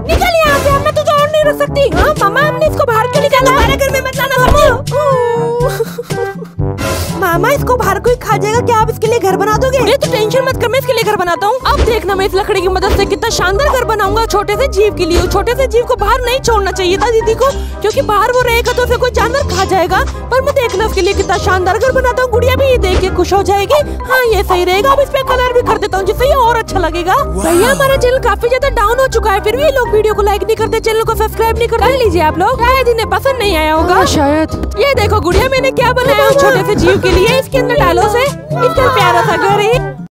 निकल यहाँ से, मैं तुझे और नहीं रख सकती। हाँ मामा, हमने इसको बाहर क्यों निकाला? हमारे घर में मत लाना। मामा इसको बाहर कोई खा जाएगा क्या? आप इसके लिए घर बना दोगे? ये तो टेंशन मत कर, मैं इसके लिए घर बनाता हूँ। अब देखना मैं इस लकड़ी की मदद से कितना शानदार घर बनाऊंगा छोटे से जीव के लिए। छोटे से जीव को बाहर नहीं छोड़ना चाहिए था दीदी को, क्योंकि बाहर वो रहेगा तो उसे कोई जानवर खा जाएगा। पर मैं देखना उसके लिए कितना शानदार घर बनाता हूँ। गुड़िया भी ये देख के खुश हो जाएगी। हाँ ये सही रहेगा। अब इस पे कलर भी कर देता हूँ जिससे ये और अच्छा लगेगा। भैया हमारा चैनल काफी ज्यादा डाउन हो चुका है, फिर भी लोग वीडियो को लाइक नहीं करते, चैनल को सब्सक्राइब नहीं कर लीजिए आप लोग। शायद इन्हें पसंद नहीं आया होगा। शायद। ये देखो गुड़िया मैंने क्या बनाया छोटे से जीव के लिए। इसके अंदर डालो से इसका प्यारा सा घर है।